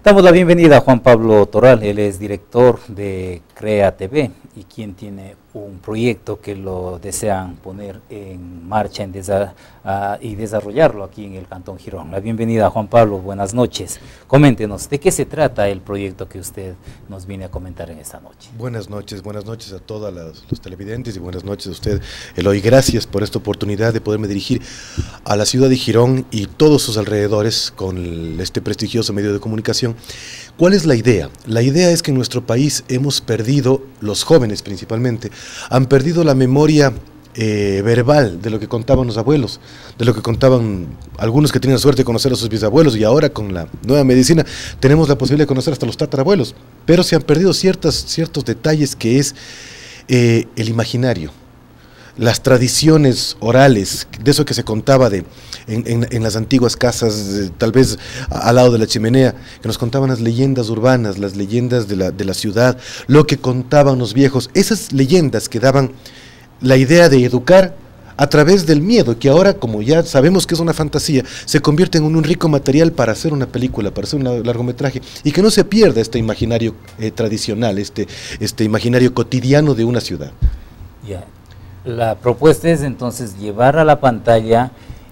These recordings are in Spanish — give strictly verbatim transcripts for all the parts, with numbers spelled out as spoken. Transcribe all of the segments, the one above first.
Damos la bienvenida a Juan Pablo Toral. Él es director de Crea T V y quien tiene un proyecto que lo desean poner en marcha en desa uh, y desarrollarlo aquí en el Cantón Girón. La bienvenida, Juan Pablo, buenas noches. Coméntenos, ¿de qué se trata el proyecto que usted nos viene a comentar en esta noche? Buenas noches, buenas noches a todos los televidentes y buenas noches a usted, Eloy. Gracias por esta oportunidad de poderme dirigir a la ciudad de Girón y todos sus alrededores con el, este prestigioso medio de comunicación. ¿Cuál es la idea? La idea es que en nuestro país hemos perdido, los jóvenes principalmente, han perdido la memoria eh, verbal de lo que contaban los abuelos, de lo que contaban algunos que tenían la suerte de conocer a sus bisabuelos, y ahora con la nueva medicina tenemos la posibilidad de conocer hasta los tatarabuelos, pero se han perdido ciertas, ciertos detalles que es eh, el imaginario, las tradiciones orales, de eso que se contaba de en, en, en las antiguas casas, eh, tal vez a, al lado de la chimenea, que nos contaban las leyendas urbanas, las leyendas de la, de la ciudad, lo que contaban los viejos, esas leyendas que daban la idea de educar a través del miedo, que ahora, como ya sabemos que es una fantasía, se convierte en un rico material para hacer una película, para hacer un largometraje, y que no se pierda este imaginario eh, tradicional, este, este imaginario cotidiano de una ciudad. Ya. La propuesta es entonces llevar a la pantalla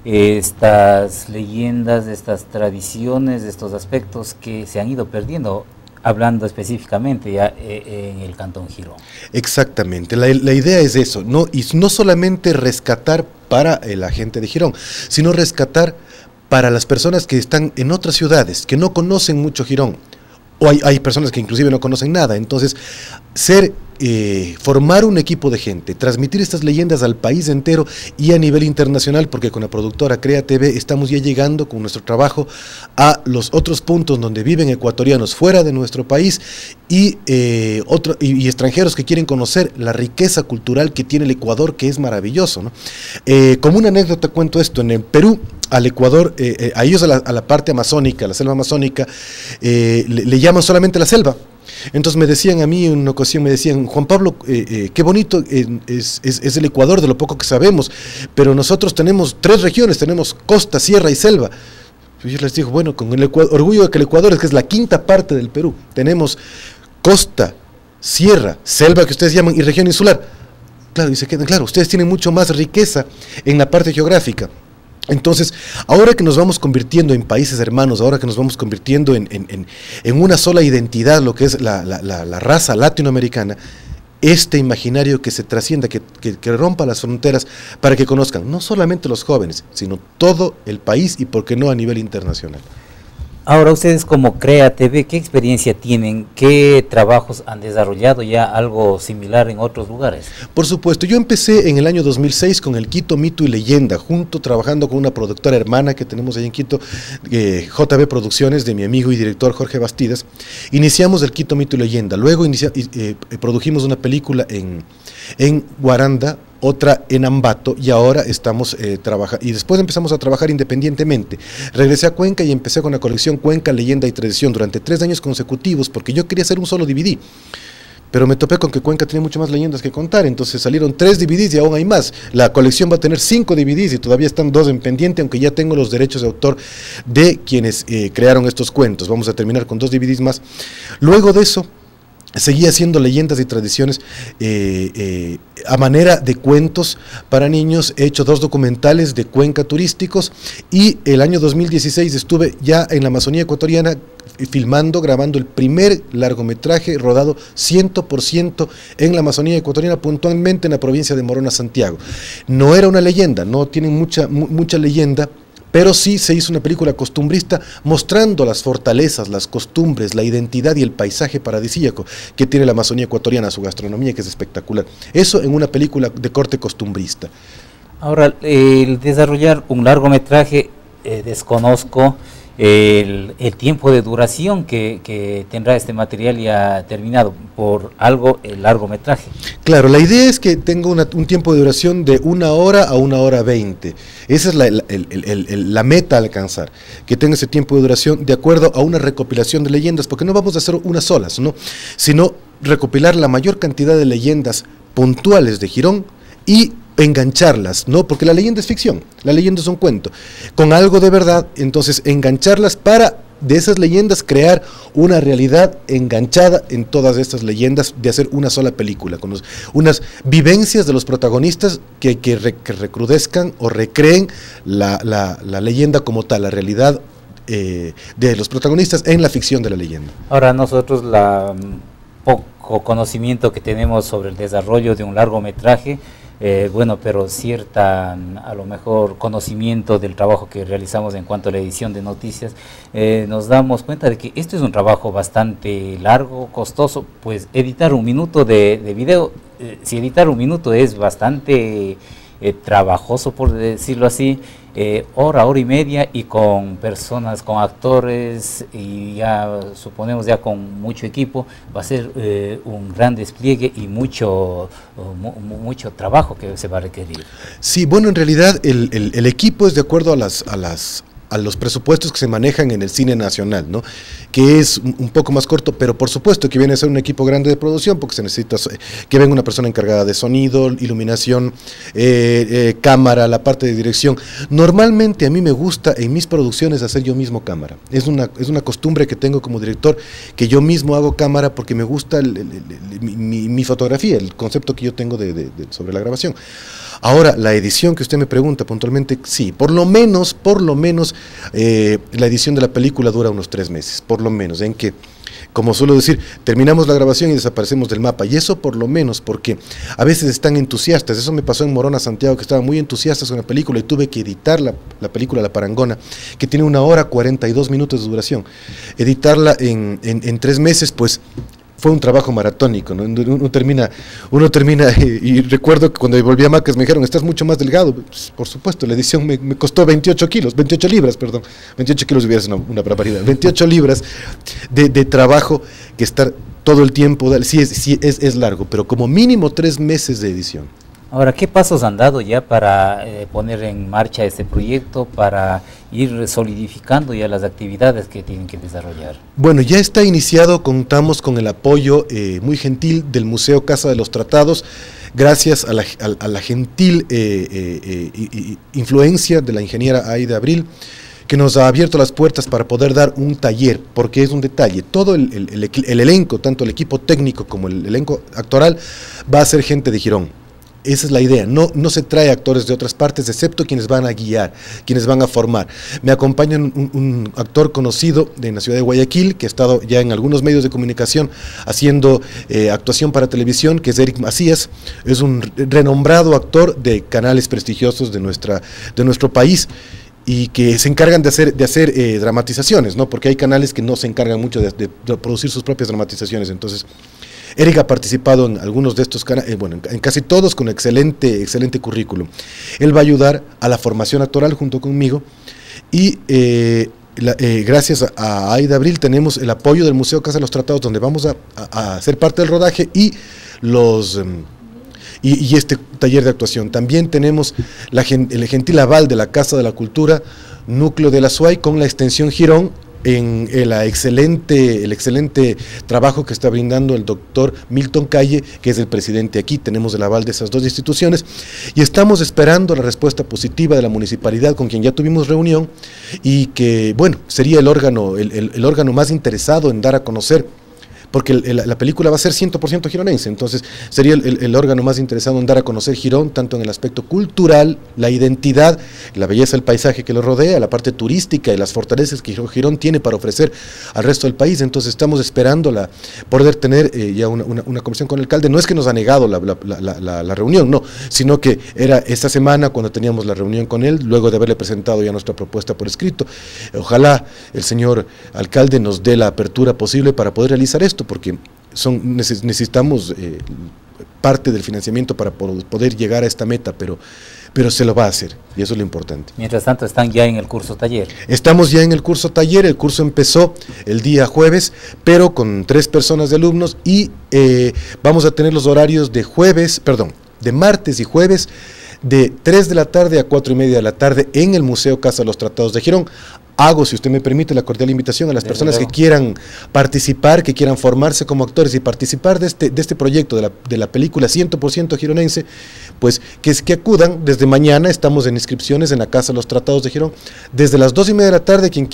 estas leyendas, estas tradiciones, estos aspectos que se han ido perdiendo, hablando específicamente ya eh, en el Cantón Girón. Exactamente, la, la idea es eso, no, y no solamente rescatar para la gente de Girón, sino rescatar para las personas que están en otras ciudades, que no conocen mucho Girón, o hay, hay personas que inclusive no conocen nada. Entonces, ser, eh, formar un equipo de gente, transmitir estas leyendas al país entero y a nivel internacional, porque con la productora Crea T V estamos ya llegando con nuestro trabajo a los otros puntos donde viven ecuatorianos fuera de nuestro país y, eh, otro, y, y extranjeros que quieren conocer la riqueza cultural que tiene el Ecuador, que es maravilloso, ¿no? Eh, como una anécdota cuento esto: en el Perú, al Ecuador, eh, eh, a ellos a la, a la parte amazónica, a la selva amazónica, eh, le, le llaman solamente la selva. Entonces me decían a mí, en una ocasión me decían: Juan Pablo, eh, eh, qué bonito eh, es, es, es el Ecuador, de lo poco que sabemos, pero nosotros tenemos tres regiones, tenemos costa, sierra y selva. Yo les digo, bueno, con el Ecuador, orgullo de que el Ecuador es que es la quinta parte del Perú, tenemos costa, sierra, selva que ustedes llaman y región insular. Claro, dice que claro, ustedes tienen mucho más riqueza en la parte geográfica. Entonces, ahora que nos vamos convirtiendo en países hermanos, ahora que nos vamos convirtiendo en, en, en, en una sola identidad, lo que es la, la, la, la raza latinoamericana, este imaginario que se trascienda, que, que, que rompa las fronteras para que conozcan no solamente los jóvenes, sino todo el país y, por qué no, a nivel internacional. Ahora, ustedes como Crea T V, ¿qué experiencia tienen? ¿Qué trabajos han desarrollado ya algo similar en otros lugares? Por supuesto, yo empecé en el año dos mil seis con el Quito Mito y Leyenda, junto trabajando con una productora hermana que tenemos ahí en Quito, eh, J B Producciones, de mi amigo y director Jorge Bastidas. Iniciamos el Quito Mito y Leyenda, luego inicia, eh, produjimos una película en, en Guaranda, otra en Ambato, y ahora estamos eh, trabajando, y después empezamos a trabajar independientemente. Regresé a Cuenca y empecé con la colección Cuenca, Leyenda y Tradición durante tres años consecutivos, porque yo quería hacer un solo D V D, pero me topé con que Cuenca tenía mucho más leyendas que contar, entonces salieron tres D V Ds y aún hay más. La colección va a tener cinco D V Ds y todavía están dos en pendiente, aunque ya tengo los derechos de autor de quienes eh, crearon estos cuentos. Vamos a terminar con dos D V Ds más. Luego de eso, seguí haciendo leyendas y tradiciones eh, eh, a manera de cuentos para niños. He hecho dos documentales de Cuenca turísticos, y el año dos mil dieciséis estuve ya en la Amazonía ecuatoriana filmando, grabando el primer largometraje rodado cien por ciento en la Amazonía ecuatoriana, puntualmente en la provincia de Morona, Santiago. No era una leyenda, no tienen mucha, mu mucha leyenda, pero sí se hizo una película costumbrista mostrando las fortalezas, las costumbres, la identidad y el paisaje paradisíaco que tiene la Amazonía ecuatoriana, su gastronomía, que es espectacular. Eso en una película de corte costumbrista. Ahora, el desarrollar un largometraje, eh, desconozco el, el tiempo de duración que, que tendrá este material ya terminado, por algo el largometraje. Claro, la idea es que tenga una, un tiempo de duración de una hora a una hora veinte. Esa es la, el, el, el, el, la meta a alcanzar, que tenga ese tiempo de duración de acuerdo a una recopilación de leyendas, porque no vamos a hacer unas solas, ¿no? Sino recopilar la mayor cantidad de leyendas puntuales de Girón y engancharlas, ¿no? Porque la leyenda es ficción, la leyenda es un cuento, con algo de verdad. Entonces engancharlas para de esas leyendas crear una realidad enganchada en todas estas leyendas, de hacer una sola película, con los, unas vivencias de los protagonistas que, que, re, que recrudezcan o recreen la, la, la leyenda como tal, la realidad eh, de los protagonistas en la ficción de la leyenda. Ahora nosotros la poco conocimiento que tenemos sobre el desarrollo de un largometraje, Eh, bueno, pero cierta, a lo mejor, conocimiento del trabajo que realizamos en cuanto a la edición de noticias, eh, nos damos cuenta de que esto es un trabajo bastante largo, costoso, pues editar un minuto de, de video, eh, si editar un minuto es bastante eh, trabajoso, por decirlo así, eh, hora, hora y media, y con personas, con actores, y ya suponemos ya con mucho equipo, va a ser eh, un gran despliegue y mucho, mu, mucho trabajo que se va a requerir. Sí, bueno, en realidad el, el, el equipo es de acuerdo a las, a las a los presupuestos que se manejan en el cine nacional, ¿no? Que es un, un poco más corto, pero por supuesto que viene a ser un equipo grande de producción, porque se necesita que venga una persona encargada de sonido, iluminación, eh, eh, cámara, la parte de dirección. Normalmente a mí me gusta en mis producciones hacer yo mismo cámara, es una, es una costumbre que tengo como director, que yo mismo hago cámara porque me gusta el, el, el, mi, mi, mi fotografía, el concepto que yo tengo de, de, de, sobre la grabación. Ahora, la edición que usted me pregunta puntualmente, sí, por lo menos, por lo menos, eh, la edición de la película dura unos tres meses, por lo menos, en que, como suelo decir, terminamos la grabación y desaparecemos del mapa, y eso por lo menos, porque a veces están entusiastas. Eso me pasó en Morona, Santiago, que estaban muy entusiastas con la película y tuve que editar la, la película La Parangona, que tiene una hora cuarenta y dos minutos de duración. Editarla en, en, en tres meses, pues, fue un trabajo maratónico, ¿no? Uno termina, uno termina y, y recuerdo que cuando volví a Macas me dijeron, estás mucho más delgado. Pues, por supuesto, la edición me, me costó veintiocho kilos, veintiocho libras, perdón, veintiocho kilos hubiera sido una, una barbaridad, veintiocho libras de, de trabajo, que estar todo el tiempo, sí, es, sí es, es largo, pero como mínimo tres meses de edición. Ahora, ¿qué pasos han dado ya para eh, poner en marcha este proyecto, para ir solidificando ya las actividades que tienen que desarrollar? Bueno, ya está iniciado, contamos con el apoyo eh, muy gentil del Museo Casa de los Tratados, gracias a la, a, a la gentil eh, eh, eh, influencia de la ingeniera Aida Abril, que nos ha abierto las puertas para poder dar un taller, porque es un detalle, todo el, el, el, el elenco, tanto el equipo técnico como el elenco actoral, va a ser gente de Girón. Esa es la idea, no, no se trae actores de otras partes, excepto quienes van a guiar, quienes van a formar. Me acompaña un, un actor conocido de la ciudad de Guayaquil, que ha estado ya en algunos medios de comunicación haciendo eh, actuación para televisión, que es Eric Macías, es un renombrado actor de canales prestigiosos de, nuestra, de nuestro país, y que se encargan de hacer, de hacer eh, dramatizaciones, ¿no? Porque hay canales que no se encargan mucho de, de, de producir sus propias dramatizaciones. Entonces, Eric ha participado en algunos de estos canales, eh, bueno, en, en casi todos, con excelente, excelente currículum. Él va a ayudar a la formación actoral junto conmigo, y eh, la, eh, gracias a, a Aida Abril tenemos el apoyo del Museo Casa de los Tratados, donde vamos a, a, a ser parte del rodaje, y los... Um, Y, y este taller de actuación. También tenemos la, el gentil aval de la Casa de la Cultura, núcleo de la S U A Y, con la extensión Girón, en el excelente, el excelente trabajo que está brindando el doctor Milton Calle, que es el presidente aquí. Tenemos el aval de esas dos instituciones, y estamos esperando la respuesta positiva de la municipalidad, con quien ya tuvimos reunión, y que, bueno, sería el órgano, el, el, el órgano más interesado en dar a conocer, porque el, el, la película va a ser cien por ciento gironense, entonces sería el, el, el órgano más interesado en dar a conocer Girón, tanto en el aspecto cultural, la identidad, la belleza del paisaje que lo rodea, la parte turística y las fortalezas que Girón tiene para ofrecer al resto del país. Entonces estamos esperando la, poder tener eh, ya una, una, una conversación con el alcalde. No es que nos ha negado la, la, la, la, la reunión, no, sino que era esta semana cuando teníamos la reunión con él, luego de haberle presentado ya nuestra propuesta por escrito. Ojalá el señor alcalde nos dé la apertura posible para poder realizar esto, porque son, necesitamos eh, parte del financiamiento para poder llegar a esta meta, pero, pero se lo va a hacer, y eso es lo importante. Mientras tanto, están ya en el curso taller. Estamos ya en el curso taller, el curso empezó el día jueves, pero con tres personas de alumnos, y eh, vamos a tener los horarios de jueves, perdón, de martes y jueves, de tres de la tarde a cuatro y media de la tarde en el Museo Casa de los Tratados de Girón. Hago, si usted me permite, la cordial invitación a las Desde personas luego. que quieran participar, que quieran formarse como actores y participar de este, de este proyecto de la, de la película cien por ciento gironense, pues que, que acudan desde mañana. Estamos en inscripciones en la Casa de los Tratados de Girón, desde las dos y media de la tarde. Quien quiera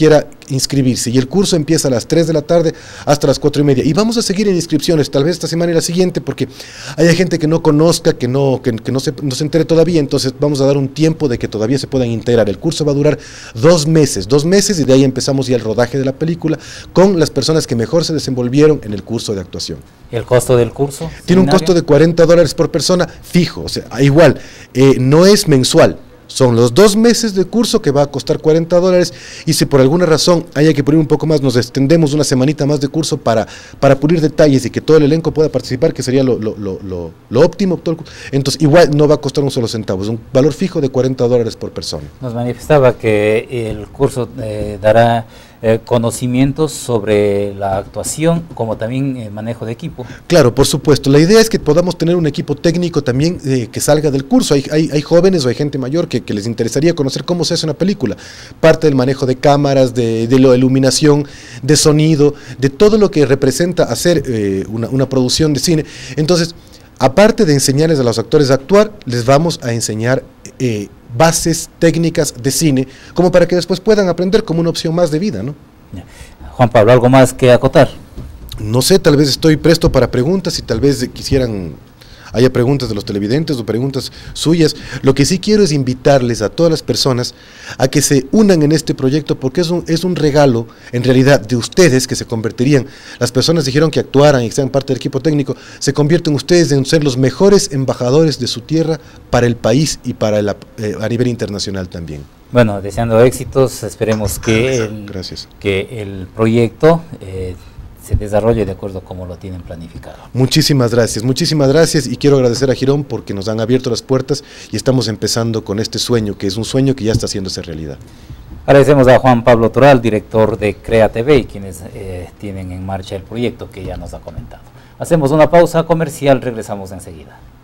inscribirse y el curso empieza a las tres de la tarde hasta las cuatro y media y vamos a seguir en inscripciones, tal vez esta semana y la siguiente, porque hay gente que no conozca, que no, que, que no, se, no se entere todavía, entonces vamos a dar un tiempo de que todavía se puedan integrar. El curso va a durar dos meses, dos meses y de ahí empezamos ya el rodaje de la película con las personas que mejor se desenvolvieron en el curso de actuación. ¿Y el costo del curso? Tiene un costo de cuarenta dólares por persona fijo, o sea, igual, eh, no es mensual. Son los dos meses de curso que va a costar cuarenta dólares y si por alguna razón haya que pulir un poco más, nos extendemos una semanita más de curso para, para pulir detalles y que todo el elenco pueda participar, que sería lo, lo, lo, lo, lo óptimo. Entonces igual no va a costar un solo centavo, es un valor fijo de cuarenta dólares por persona. Nos manifestaba que el curso eh, dará eh, conocimientos sobre la actuación como también el manejo de equipo. Claro, por supuesto, la idea es que podamos tener un equipo técnico también eh, que salga del curso. Hay, hay, hay jóvenes o hay gente mayor que, que les interesaría conocer cómo se hace una película, parte del manejo de cámaras, de, de la iluminación, de sonido, de todo lo que representa hacer eh, una, una producción de cine. Entonces, aparte de enseñarles a los actores a actuar, les vamos a enseñar eh, bases técnicas de cine, como para que después puedan aprender como una opción más de vida, ¿no? Juan Pablo, ¿algo más que acotar? No sé, tal vez estoy presto para preguntas y tal vez quisieran, haya preguntas de los televidentes o preguntas suyas. Lo que sí quiero es invitarles a todas las personas a que se unan en este proyecto porque es un, es un regalo, en realidad, de ustedes que se convertirían. Las personas dijeron que actuaran y que sean parte del equipo técnico, se convierten ustedes en ser los mejores embajadores de su tierra para el país y para el, eh, a nivel internacional también. Bueno, deseando éxitos, esperemos que el, Gracias. que el proyecto eh, se desarrolle de acuerdo como lo tienen planificado. Muchísimas gracias, muchísimas gracias y quiero agradecer a Girón porque nos han abierto las puertas y estamos empezando con este sueño, que es un sueño que ya está haciéndose realidad. Agradecemos a Juan Pablo Toral, director de Crea T V, y quienes eh, tienen en marcha el proyecto que ya nos ha comentado. Hacemos una pausa comercial, regresamos enseguida.